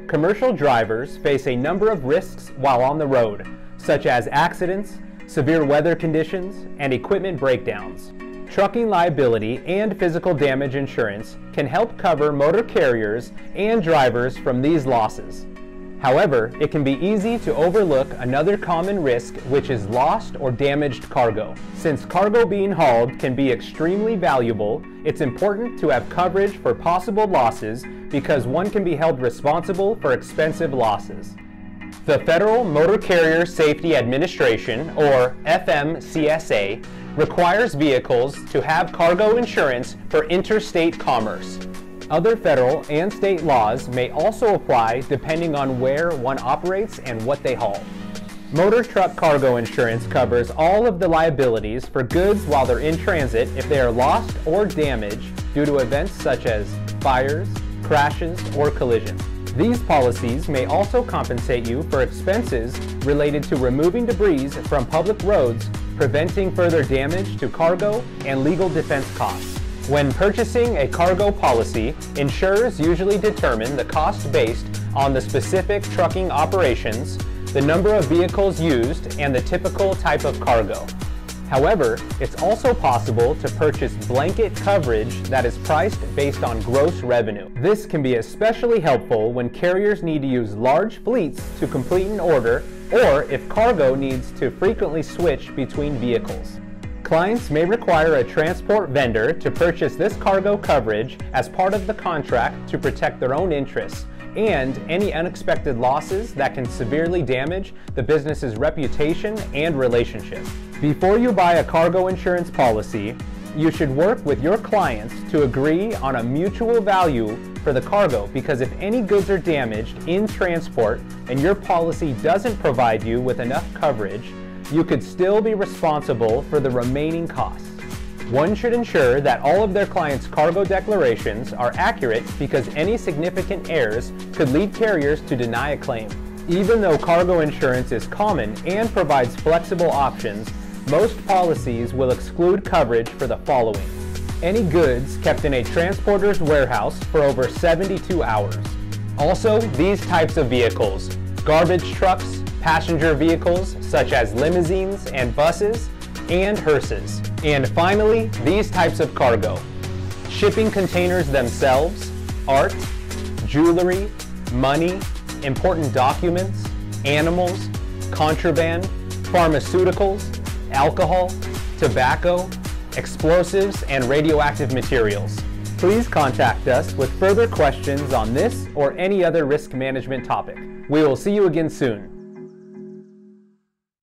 commercial drivers face a number of risks while on the road, such as accidents, severe weather conditions, and equipment breakdowns. Trucking liability and physical damage insurance can help cover motor carriers and drivers from these losses. However, it can be easy to overlook another common risk, which is lost or damaged cargo. Since cargo being hauled can be extremely valuable, it's important to have coverage for possible losses because one can be held responsible for expensive losses. The Federal Motor Carrier Safety Administration, or FMCSA, requires vehicles to have cargo insurance for interstate commerce. Other federal and state laws may also apply depending on where one operates and what they haul. Motor truck cargo insurance covers all of the liabilities for goods while they're in transit if they are lost or damaged due to events such as fires, crashes, or collisions. These policies may also compensate you for expenses related to removing debris from public roads, preventing further damage to cargo, and legal defense costs. When purchasing a cargo policy, insurers usually determine the cost based on the specific trucking operations, the number of vehicles used, and the typical type of cargo. However, it's also possible to purchase blanket coverage that is priced based on gross revenue. This can be especially helpful when carriers need to use large fleets to complete an order, or if cargo needs to frequently switch between vehicles. Clients may require a transport vendor to purchase this cargo coverage as part of the contract to protect their own interests and any unexpected losses that can severely damage the business's reputation and relationship. Before you buy a cargo insurance policy, you should work with your clients to agree on a mutual value for the cargo, because if any goods are damaged in transport and your policy doesn't provide you with enough coverage, you could still be responsible for the remaining costs. One should ensure that all of their clients' cargo declarations are accurate, because any significant errors could lead carriers to deny a claim. Even though cargo insurance is common and provides flexible options, most policies will exclude coverage for the following: any goods kept in a transporter's warehouse for over 72 hours. Also, these types of vehicles: garbage trucks, passenger vehicles such as limousines and buses, and hearses. And finally, these types of cargo: shipping containers themselves, art, jewelry, money, important documents, animals, contraband, pharmaceuticals, alcohol, tobacco, explosives, and radioactive materials. Please contact us with further questions on this or any other risk management topic. We will see you again soon.